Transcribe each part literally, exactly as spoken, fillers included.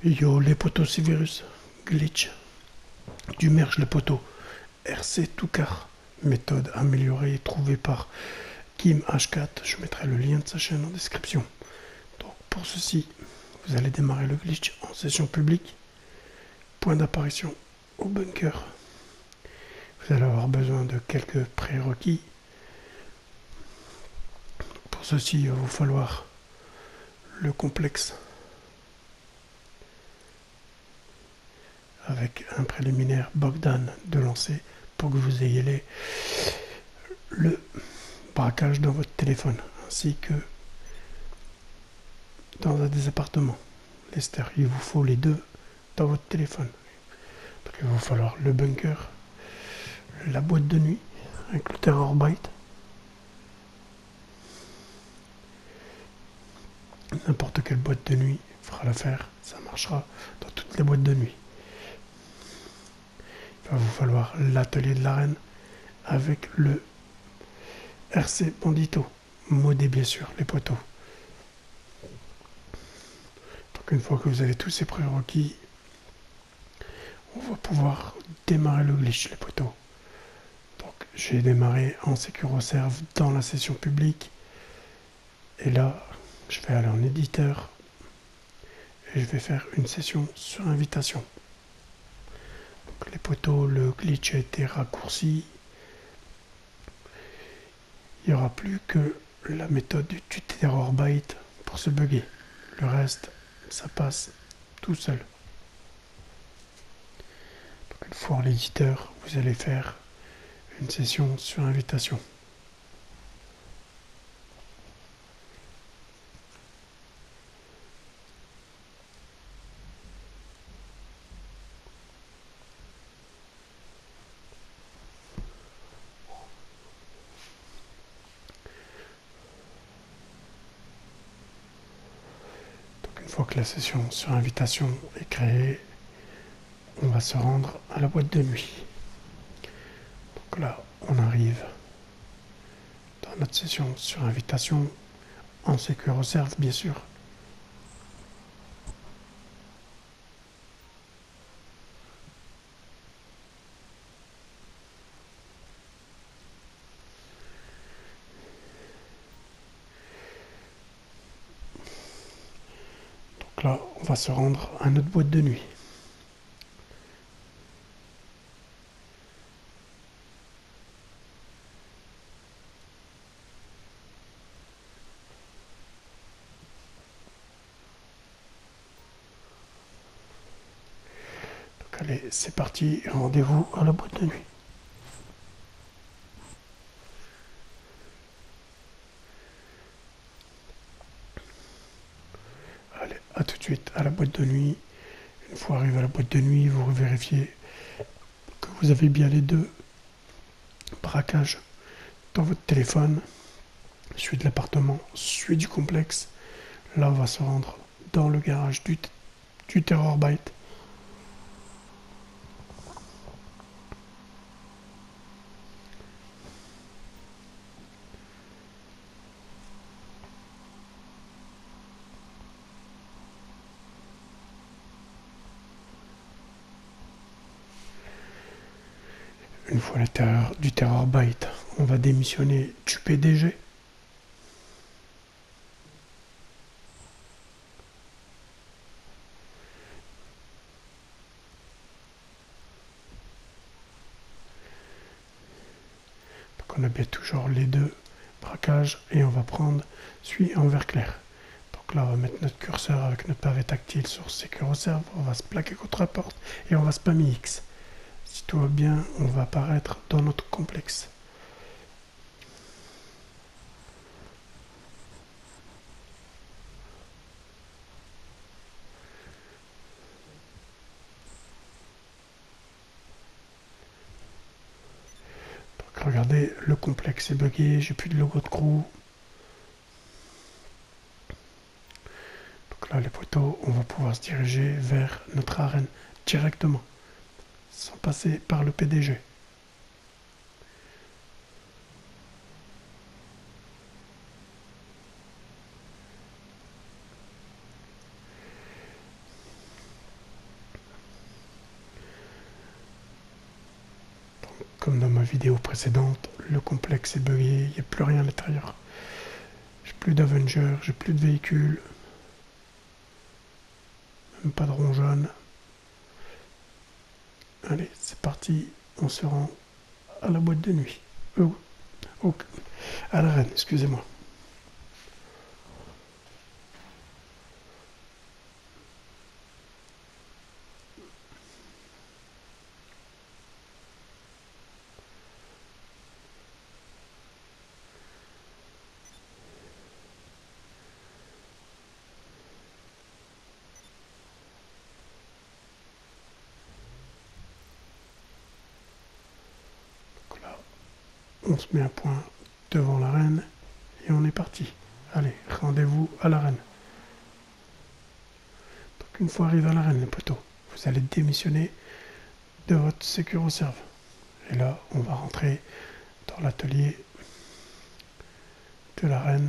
Yo les potos, c'est Virus, glitch, du merge les potos, R C Toucar, méthode améliorée trouvée par Kim H quatre, je mettrai le lien de sa chaîne en description. Donc pour ceci, vous allez démarrer le glitch en session publique, point d'apparition au bunker. Vous allez avoir besoin de quelques prérequis. Pour ceci, il va vous falloir le complexe avec un préliminaire Bogdan de lancer pour que vous ayez les, le braquage dans votre téléphone ainsi que dans un des appartements. Lester, il vous faut les deux dans votre téléphone. Donc il va vous falloir le bunker, la boîte de nuit avec le Terror Byte, n'importe quelle boîte de nuit fera l'affaire, ça marchera dans toutes les boîtes de nuit. Il va vous falloir l'atelier de l'arène avec le R C Bandito, modé bien sûr, les poteaux. Donc une fois que vous avez tous ces prérequis, on va pouvoir démarrer le glitch, les poteaux. Donc j'ai démarré en SecuroServe dans la session publique. Et là, je vais aller en éditeur et je vais faire une session sur invitation. Donc les poteaux, le glitch a été raccourci. Il n'y aura plus que la méthode du Terror Byte pour se bugger. Le reste, ça passe tout seul. Donc une fois en l'éditeur, vous allez faire une session sur invitation. Une fois que la session sur invitation est créée, on va se rendre à la boîte de nuit. Donc là, on arrive dans notre session sur invitation, en SecuroServe bien sûr. Donc là, on va se rendre à notre boîte de nuit. Donc allez, c'est parti, rendez-vous à la boîte de nuit. Allez, à tout de suite à la boîte de nuit. Une fois arrivé à la boîte de nuit, vous vérifiez que vous avez bien les deux braquages dans votre téléphone, celui de l'appartement, celui du complexe. Là, on va se rendre dans le garage du, du Terror Byte. Une fois l'intérieur du Terror Byte, on va démissionner du P D G. Donc on a bien toujours les deux braquages et on va prendre celui en vert clair. Donc là on va mettre notre curseur avec notre pavé tactile sur SecuroServe, on va se plaquer contre la porte et on va spammer X. Si tout va bien, on va apparaître dans notre complexe. Donc regardez, le complexe est bugué, j'ai plus de logo de crew. Donc là les poteaux, on va pouvoir se diriger vers notre arène directement, sans passer par le P D G. comme dans ma vidéo précédente, le complexe est buggé, il n'y a plus rien à l'intérieur. J'ai plus d'Avenger, j'ai plus de véhicules, même pas de rond jaune. Allez, c'est parti, on se rend à la boîte de nuit. Oh, oh, à l'arène, excusez-moi. Donc là, on se met un point devant l'arène et on est parti. Allez, rendez-vous à l'arène. Donc une fois arrivé à l'arène, les poteaux, vous allez démissionner de votre SecuroServe. Et là, on va rentrer dans l'atelier de l'arène.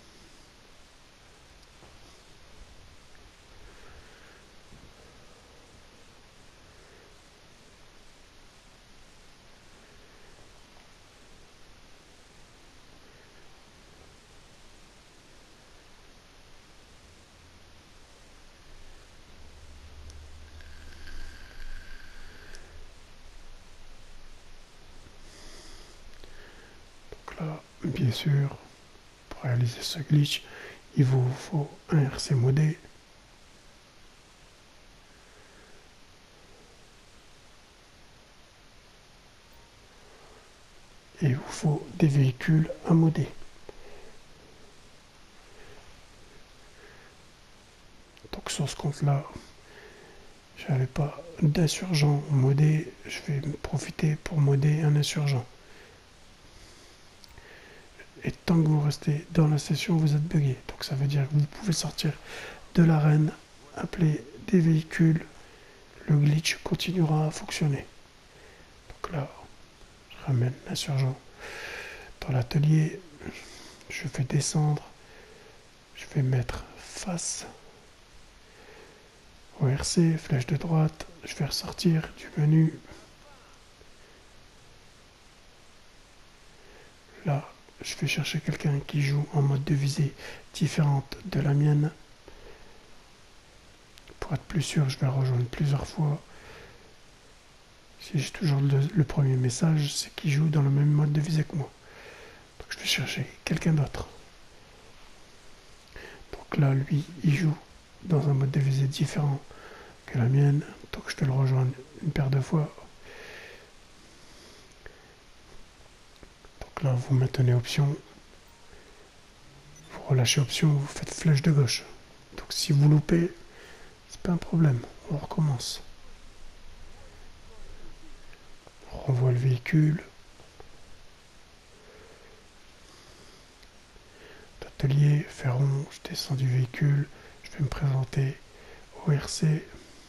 Donc là, bien sûr, pour réaliser ce glitch, il vous faut un R C modé. Et il vous faut des véhicules à modder. Donc sur ce compte-là, j'avais pas d'insurgent modé, je vais me profiter pour modder un insurgent. Et tant que vous restez dans la session, vous êtes bugué. Donc ça veut dire que vous pouvez sortir de l'arène, appeler des véhicules, le glitch continuera à fonctionner. Donc là, je ramène l'insurgent dans l'atelier, je vais descendre, je vais mettre face au R C, flèche de droite, je vais ressortir du menu. Là, je vais chercher quelqu'un qui joue en mode de visée différente de la mienne. Pour être plus sûr, je vais le rejoindre plusieurs fois. Si j'ai toujours le, le premier message, c'est qu'il joue dans le même mode de visée que moi. Donc je vais chercher quelqu'un d'autre. Donc là, lui, il joue dans un mode de visée différent que la mienne. Donc je te le rejoins une paire de fois. Donc là, vous maintenez option. Vous relâchez option, vous faites flèche de gauche. Donc si vous loupez, c'est pas un problème. On recommence. On renvoie le véhicule. Atelier, Ferron, je descends du véhicule. Je vais me présenter au R C.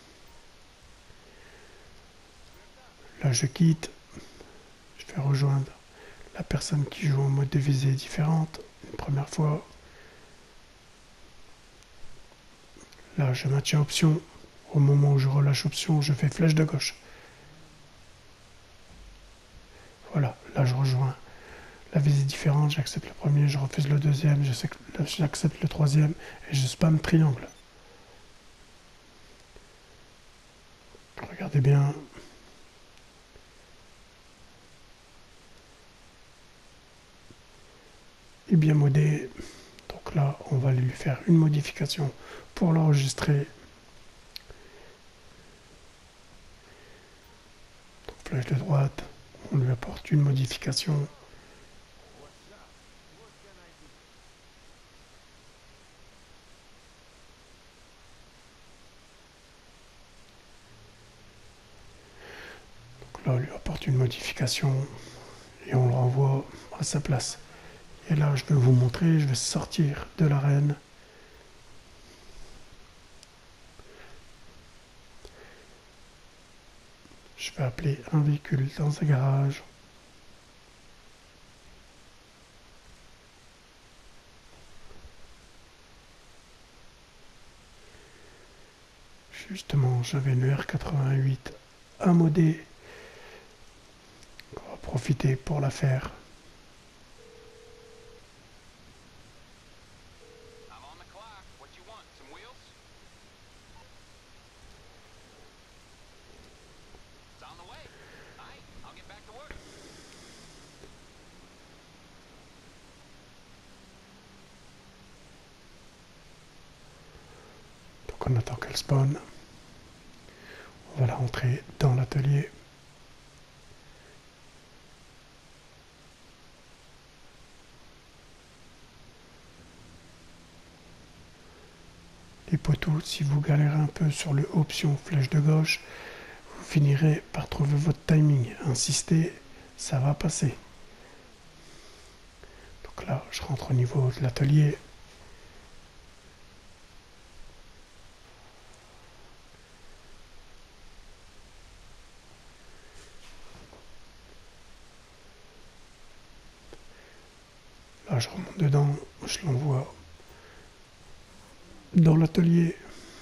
Là, je quitte. Je vais rejoindre la personne qui joue en mode de visée différente. Une première fois. Là, je maintiens option. Au moment où je relâche option, je fais flèche de gauche. Voilà, là je rejoins la visée différente, j'accepte le premier, je refuse le deuxième, j'accepte le troisième et je spam triangle. Regardez bien. Et bien modé. Donc là, on va lui faire une modification pour l'enregistrer. Flèche de droite, on lui apporte une modification. Donc là, on lui apporte une modification et on le renvoie à sa place. Et là, je vais vous montrer, je vais sortir de l'arène. Je vais appeler un véhicule dans un garage. Justement, j'avais une R quatre-vingt-huit à modder. On va profiter pour la faire. Donc on attend qu'elle spawn. On va la rentrer dans l'atelier. Les poteaux, si vous galérez un peu sur le option flèche de gauche, vous finirez par trouver votre timing. Insistez, ça va passer. Donc là, je rentre au niveau de l'atelier. Là, je remonte dedans, je l'envoie dans l'atelier.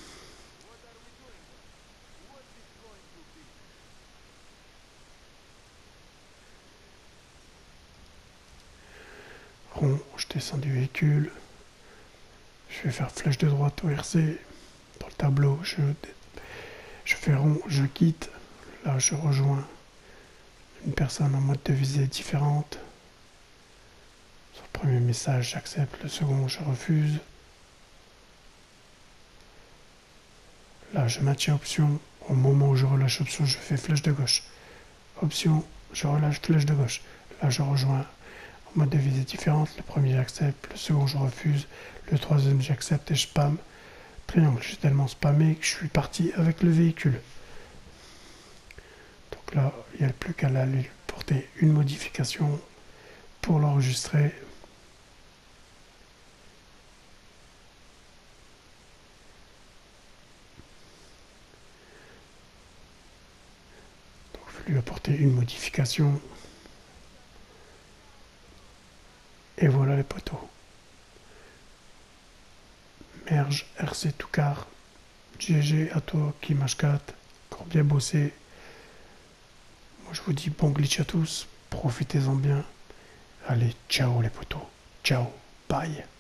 Rond, je descends du véhicule. Je vais faire flèche de droite au R C. Dans le tableau, je, je fais rond, je quitte. Là, je rejoins une personne en mode de visée différente. Sur le premier message, j'accepte. Le second, je refuse. Là, je maintiens option. Au moment où je relâche option, je fais flèche de gauche. Option, je relâche flèche de gauche. Là, je rejoins en mode de visée différente. Le premier, j'accepte. Le second, je refuse. Le troisième, j'accepte et je spam. Triangle, j'ai tellement spammé que je suis parti avec le véhicule. Donc là, il n'y a plus qu'à aller porter une modification pour l'enregistrer. Donc je vais lui apporter une modification. Et voilà les poteaux. Merge, R C tout car. G G à toi, Kim H quatre. Encore bien bossé. Moi je vous dis bon glitch à tous. Profitez-en bien. Allez, ciao les poteaux. Ciao. Bye.